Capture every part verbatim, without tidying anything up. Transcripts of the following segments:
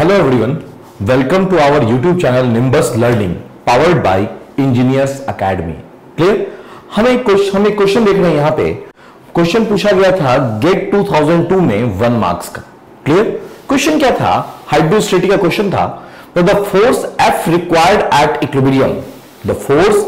Hello everyone, welcome to our YouTube channel Nimbus Learning powered by Engineers Academy. Clear? हमें question हमें question देख रहे हैं। यहां पे क्वेश्चन पूछा गया था गेट टू थाउजेंड टू में वन मार्क्स का। क्लियर? क्वेश्चन क्या था? हाइड्रोस्टैटिक का क्वेश्चन था। The force F required at equilibrium, the force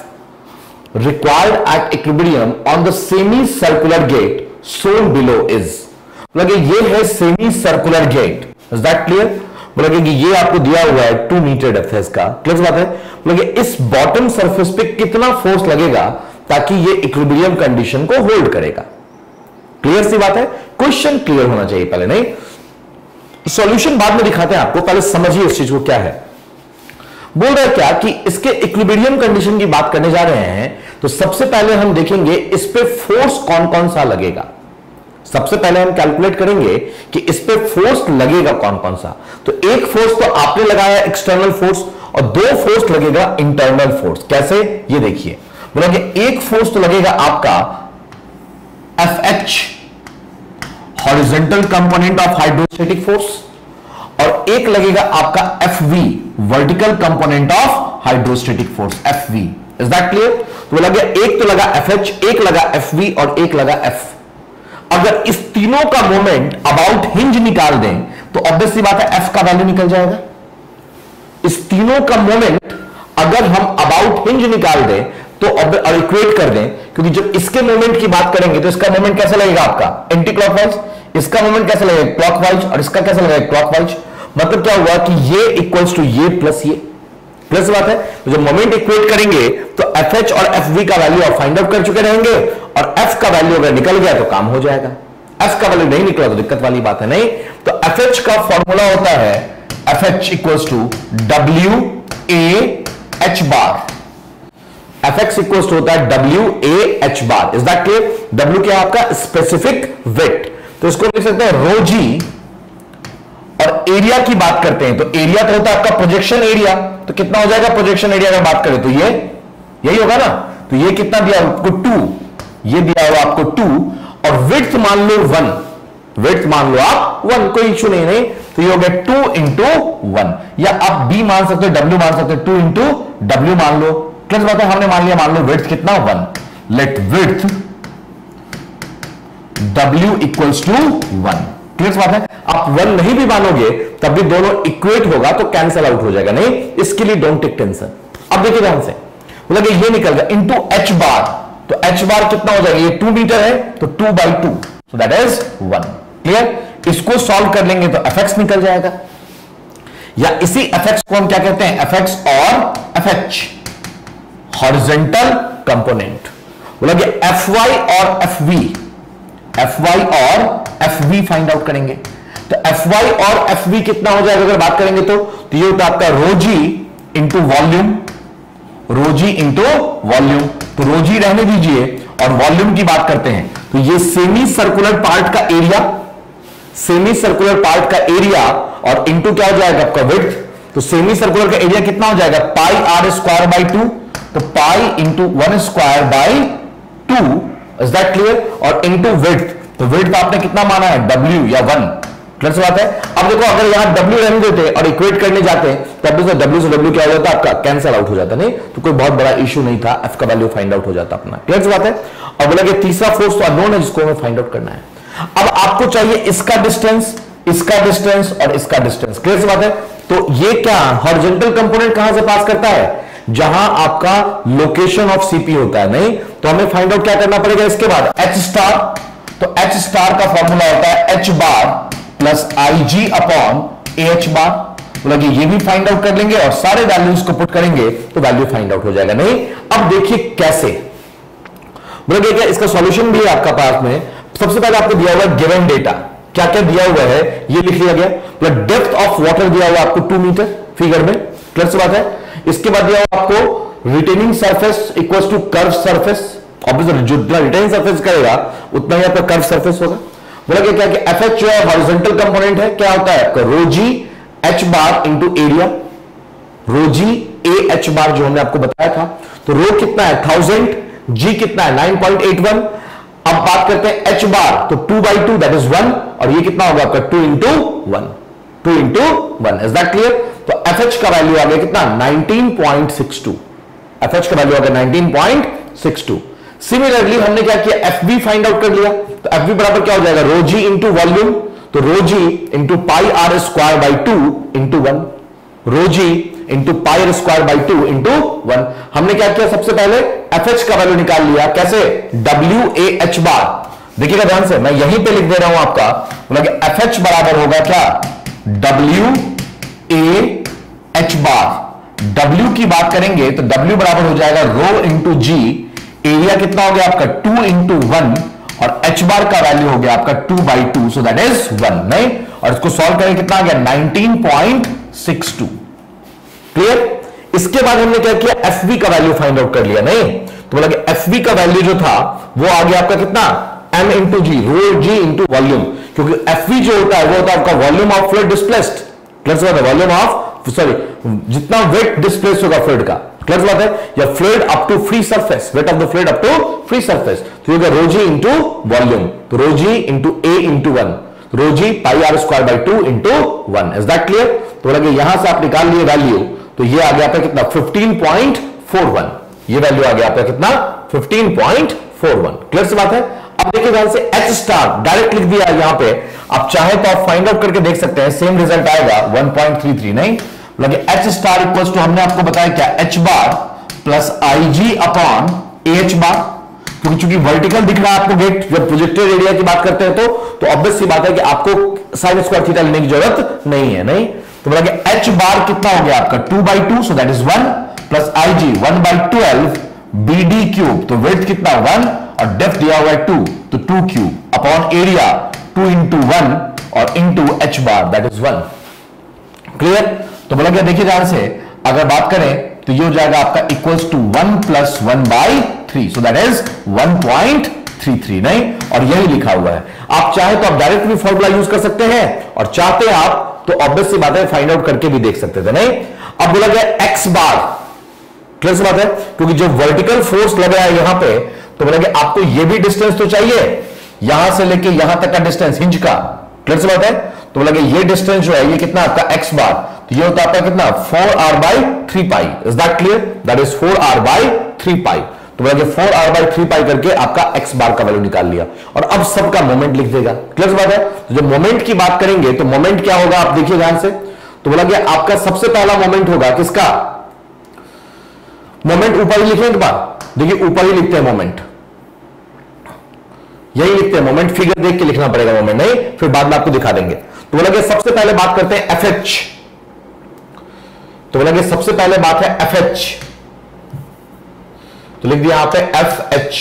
F required at equilibrium on the semi circular gate shown below is। लगे ये है semi circular gate. Is that clear? बोला कि ये आपको दिया हुआ है टू मीटर डेप्थ का। क्लियर बात है? बोला कि इस बॉटम सरफेस पे कितना फोर्स लगेगा ताकि ये इक्विलिब्रियम कंडीशन को होल्ड करेगा। क्लियर सी बात है? क्वेश्चन क्लियर होना चाहिए पहले, नहीं सॉल्यूशन बाद में दिखाते हैं आपको, पहले समझिए इस चीज को क्या है। बोल रहा है क्या कि इसके इक्विलिब्रियम कंडीशन की बात करने जा रहे हैं, तो सबसे पहले हम देखेंगे इस पे फोर्स कौन कौन सा लगेगा। सबसे पहले हम कैलकुलेट करेंगे कि इस पे फोर्स लगेगा कौन कौन सा। तो एक फोर्स तो आपने लगाया एक्सटर्नल फोर्स, और दो फोर्स लगेगा इंटरनल फोर्स। कैसे? ये देखिए, बोला कि एक फोर्स तो लगेगा आपका F H, horizontal component of hydrostatic force, और एक लगेगा आपका F V, vertical component of hydrostatic force, F V. Is that clear? तो बोला गया एक तो लगा एफ एच, एक लगा एफ वी और एक लगा एफ। अगर इस तीनों का मोमेंट अबाउट हिंज निकाल दें तो ऑब्वियसली बात है एफ का वैल्यू निकल जाएगा। इस तीनों का मोमेंट अगर हम अबाउट हिंज निकाल दें तो और इक्वेट कर दें, क्योंकि जब इसके मोमेंट की बात करेंगे तो इसका मोमेंट कैसा लगेगा आपका एंटी क्लॉकवाइज, इसका मोमेंट कैसा लगेगा क्लॉकवाइज, और इसका कैसा लगेगा क्लॉकवाइज। मतलब क्या हुआ कि ये इक्वल्स टू ये प्लस ये। प्लस बात है, तो जब मोमेंट इक्वेट करेंगे तो एफ एच और एफ वी का वैल्यू आप फाइंड आउट कर चुके रहेंगे, और एफ का वैल्यू अगर निकल गया तो काम हो जाएगा। एफ का वैल्यू नहीं निकला तो दिक्कत वाली बात है, नहीं। तो एफ एच का फॉर्मूला होता है F H equals to W A H bar. F X equals to होता है W A H bar. Is that clear? W क्या आपका स्पेसिफिक वेट, तो इसको लिख सकते हैं रो जी। और एरिया की बात करते हैं तो एरिया तो होता है आपका प्रोजेक्शन एरिया, तो कितना हो जाएगा प्रोजेक्शन एरिया अगर बात करें तो ये यही होगा ना। तो ये कितना दिया आपको टू, ये दिया हुआ आपको टू, और विड्थ मान लो वन, विड्थ मान लो आप वन, कोई इश्यू नहीं नहीं तो ये हो गया टू इंटू वन, या आप बी मान सकते हो, डब्ल्यू मान सकते हो, टू इंटू डब्ल्यू मान लो। क्या बात है? हमने मान लिया, मान लो विड्थ कितना one, let width W equals to one. Clear बात है? आप वन नहीं भी मानोगे तब भी दोनों इक्वेट होगा तो कैंसिल आउट हो जाएगा, नहीं इसके लिए डोंट टेक टेंशन। अब देखिए ध्यान से, मतलब ये निकल गया इंटू एच बार, तो एच बार कितना हो जाएगा, ये टू मीटर है तो two by two, so that is one. Clear? इसको सॉल्व कर लेंगे तो एफ एक्स निकल जाएगा, या इसी एफ एक्स को हम क्या कहते हैं, एफ एक्स और एफ एच, हॉरिजॉन्टल कंपोनेंट। बोला कि एफ वाई और एफ वी, एफ वाई और एफ वी फाइंड आउट करेंगे। तो एफ वाई और एफ वी कितना हो जाएगा अगर बात करेंगे तो, तो ये होता है आपका rho G into volume, rho G into volume. तो रो जी रहने दीजिए और वॉल्यूम की बात करते हैं, तो ये सेमी सर्कुलर पार्ट का एरिया, सेमी सर्कुलर पार्ट का एरिया, और इंटू क्या हो जाएगा आपका विड्थ। तो सेमी सर्कुलर का एरिया कितना हो जाएगा, pi R square by two, तो pi into one square by two. Is that clear? और इंटू विड्थ, तो विड्थ आपने कितना माना है, डब्ल्यू या वन। क्लियर बात है? अब देखो अगर यहां डब्ल्यू रहने देते और इक्वेट करने जाते हैं तब भी डब्ल्यू से डब्ल्यू क्या हो जाता आपका कैंसिल आउट हो जाता, नहीं तो कोई बहुत बड़ा इशू नहीं था, एफ का वैल्यू फाइंड आउट हो जाता अपना। क्लियर बात है? और बोला कि तीसरा फोर्स तो अननोन है जिसको हमें फाइंड आउट करना है। अब आपको चाहिए इसका डिस्टेंस, इसका डिस्टेंस और इसका डिस्टेंस। क्लियर बात है? तो ये क्या हॉरिजॉन्टल कंपोनेंट कहां से पास करता है, जहां आपका लोकेशन ऑफ सीपी होता है, नहीं तो हमें फाइंड आउट क्या करना पड़ेगा इसके बाद, एच स्टार। तो एच स्टार का फॉर्मूला होता है H bar plus I G upon A H bar. बोला कि ये भी फाइंड आउट कर लेंगे और सारे वैल्यूज को पुट करेंगे तो वैल्यू फाइंड आउट हो जाएगा, नहीं। अब देखिए कैसे, बोला क्या इसका सॉल्यूशन भी है आपका पास में। सबसे पहले आपको दिया हुआ है गिवन डेटा, क्या क्या दिया हुआ है ये लिख लिया गया। डेप्थ ऑफ वाटर दिया हुआ आपको टू मीटर फिगर में। क्लियर से बात है? इसके बाद दिया हुआ आपको retaining surface equals to curve surface. Obviously जो रिटेनिंग सरफेस करेगा उतना ही आपका कर्व सरफेस होगा। बोला क्या क्या कि एफ एच जो है हॉरिजॉन्टल कंपोनेंट है, क्या होता है आपका rho G H bar into area, rho G A H bar जो हमने आपको बताया था। तो रो कितना है थाउजेंड, जी कितना है नाइन पॉइंट एट वन। अब बात करते हैं एच बार, तो two by two that is one, और ये कितना होगा आपका two into one. Two into one. Is that clear? तो एफ एच का वैल्यू आ गया कितना? Nineteen point six two. F H का वैल्यू आ गया nineteen point six two. Similarly हमने क्या किया? एफ बी फाइंड आउट कर लिया। तो एफ बी बराबर क्या हो जाएगा? Rho G into volume. तो rho G into pi R square by two into one. Rho G into pi R square by two into one. हमने क्या किया? सबसे पहले एफ एच का वैल्यू निकाल लिया। कैसे? W A H bar. देखिएगा ध्यान से, मैं यहीं पे लिख दे रहा हूं आपका, मतलब एफ एच बराबर होगा क्या? W A H bar. W की बात करेंगे तो डब्ल्यू बराबर हो जाएगा रो इंटू जी। एरिया कितना हो गया आपका? टू इंटू वन, और एच बार का वैल्यू हो गया आपका two by two, so that is one. नहीं, और इसको सॉल्व करें कितना आ गया? Nineteen point six two. Clear? इसके बाद हमने क्या किया? एफ बी का वैल्यू फाइंड आउट कर लिया। नहीं तो बोला कि एफ बी का वैल्यू जो था वो आ गया आपका कितना? M into G, rho G into volume. क्योंकि एफ बी जो होता है वो होता है आपका volume of fluid displaced. Clear बात है? वॉल्यूम ऑफ, सॉरी, जितना वेट डिस्प्लेस होगा फ्लूइड का। क्लियर बात है? या fluid up to free surface, weight of the fluid up to free surface. तो ये रो जी इंटू वॉल्यूम, तो rho G into A into one, rho G pi R square by two into one. Is that clear? तो बोला कि यहां से आप निकाल लिए वैल्यू, तो ये आ गया आपका कितना? Fifteen point four one. ये वैल्यू आ गया आपका कितना? Fifteen point four one. Clear सी बात है? अब देखिए ध्यान से, एच स्टार डायरेक्ट लिख दिया यहां पे। आप चाहे तो आप फाइंड आउट करके देख सकते हैं, सेम रिजल्ट आएगा वन पॉइंट थ्री थ्री। नहीं लगे एच स्टार इक्वल्स टू, हमने आपको बताया क्या? H bar plus I G upon A H bar. क्योंकि चूंकि वर्टिकल दिख रहा है आपको गेट, जब प्रोजेक्टेड एरिया की बात करते हैं तो तो ऑब्वियस सी बात है कि आपको साइन स्क्वायर थीटा लेने की जरूरत नहीं है। नहीं तो बोला कि एच बार कितना हो गया आपका? Two by two, so that is one, plus I G one by twelve B D cube. तो विड्थ कितना? वन, और डेप्थ दिया हुआ है टू, तो two cube upon area two into one और into H bar, that is one. Clear? तो बोला क्या? देखिए ध्यान से, अगर बात करें तो ये हो जाएगा आपका equals to one plus one by three, so that is one point three three. नहीं, और यही लिखा हुआ है। आप चाहे तो आप डायरेक्ट भी फॉर्मूला यूज कर सकते हैं, और चाहते हैं आप तो ऑब्वियस सी बात है फाइंड आउट करके भी देख सकते थे। नहीं, अब बोला गया एक्स बार। क्लियर सी बात है? क्योंकि जो वर्टिकल फोर्स लग रहा है यहां पे, तो बोला गया आपको ये भी डिस्टेंस तो चाहिए, यहां से लेके यहां तक का डिस्टेंस हिंज का। क्लियर सी बात है? तो बोला गया ये डिस्टेंस जो है ये कितना आपका? X bar. तो ये होता है आपका कितना? Four R by three pi. Is that clear? That is four R by three pi. तो बोला कि four R by three pi करके आपका एक्स बार का वैल्यू निकाल लिया, और अब सबका मोमेंट लिख देगा। क्लियर बात है? तो जब मोमेंट की बात करेंगे तो मोमेंट क्या होगा आप देखिए ध्यान से। तो बोला कि आपका सबसे पहला मोमेंट होगा किसका? मोमेंट ऊपर ही लिखेंगे बार, देखिए ऊपर ही लिखते हैं मोमेंट, यही लिखते हैं मोमेंट। फिगर देख के लिखना पड़ेगा मोमेंट, नहीं फिर बाद में आपको दिखा देंगे। तो बोला कि सबसे पहले बात करते हैं एफ एच। तो बोला कि सबसे पहले बात है एफ एच, तो लिख दिया यहां पे एफ एच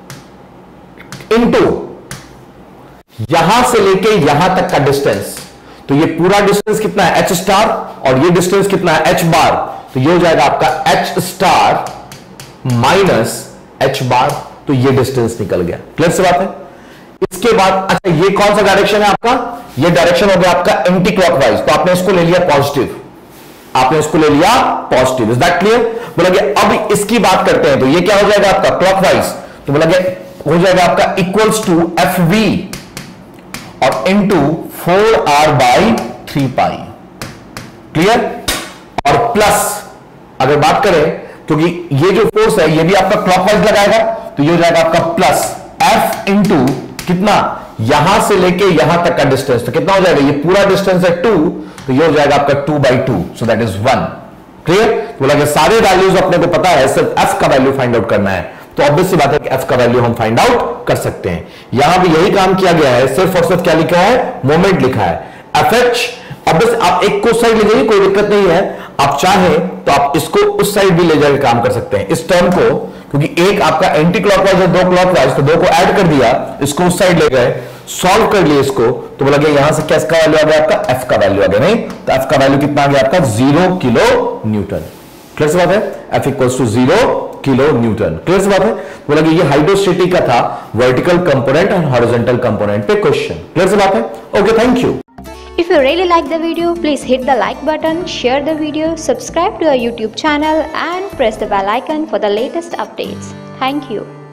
इंटू यहां से लेके यहां तक का डिस्टेंस। तो ये पूरा डिस्टेंस कितना है? एच स्टार, और ये डिस्टेंस कितना है? H bar. तो ये हो जाएगा आपका H star minus H bar. तो ये डिस्टेंस निकल गया। क्लियर से बात है? इसके बाद अच्छा ये कौन सा डायरेक्शन है आपका? ये डायरेक्शन हो गया आपका एंटी क्लॉकवाइज। तो आपने इसको ले लिया पॉजिटिव, आपने इसको ले लिया पॉजिटिव। Is that clear? बोला कि अब इसकी बात करते हैं तो ये क्या हो जाएगा आपका? क्लॉकवाइज। तो बोला कि हो जाएगा आपका इक्वल्स टू एफ वी और into four R by three pi. Clear? और प्लस अगर बात करें क्योंकि ये जो फोर्स है ये भी आपका क्लॉकवाइज लगाएगा, तो ये हो जाएगा आपका प्लस एफ इंटू कितना? यहां से लेके यहां तक का डिस्टेंस। तो कितना हो जाएगा? ये पूरा डिस्टेंस है टू, तो ये हो जाएगा आपका two by two, so that is one. Clear? तो बोला कि सारे वैल्यूज अपने को पता है, सिर्फ एफ का वैल्यू फाइंड आउट करना है। तो ऑब्वियस सी बात है कि एफ का वैल्यू हम फाइंड आउट कर सकते हैं। यहां भी यही काम किया गया है, सिर्फ और सिर्फ क्या लिखा है? मोमेंट लिखा है। एफ एच ऑब्वियस आप एक को साइड ले जाइए, कोई दिक्कत नहीं है। आप चाहें तो आप इसको उस साइड भी ले जाकर काम कर सकते हैं, इस टर्म को, क्योंकि एक आपका एंटी क्लॉकवाइज है, दो क्लॉकवाइज, तो दो को ऐड कर दिया, इसको उस साइड ले गए, सॉल्व कर लिए इसको, तो बोला गया यहां से क्या इसका वैल्यू आ गया आपका? एफ का वैल्यू आ गया। नहीं तो एफ का वैल्यू कितना आ गया आपका? Zero kilo newton. क्लियर से बात है? F equals to zero kilo newton. Clear से बात है? बोला कि ये हाइड्रोस्टेटिक का था, वर्टिकल कंपोनेंट और हॉरिजॉन्टल कंपोनेंट पे क्वेश्चन। क्लियर से बात है? Okay, thank you. If you really like the video, please hit the like button, share the video, subscribe to our YouTube channel and press the bell icon for the latest updates. Thank you.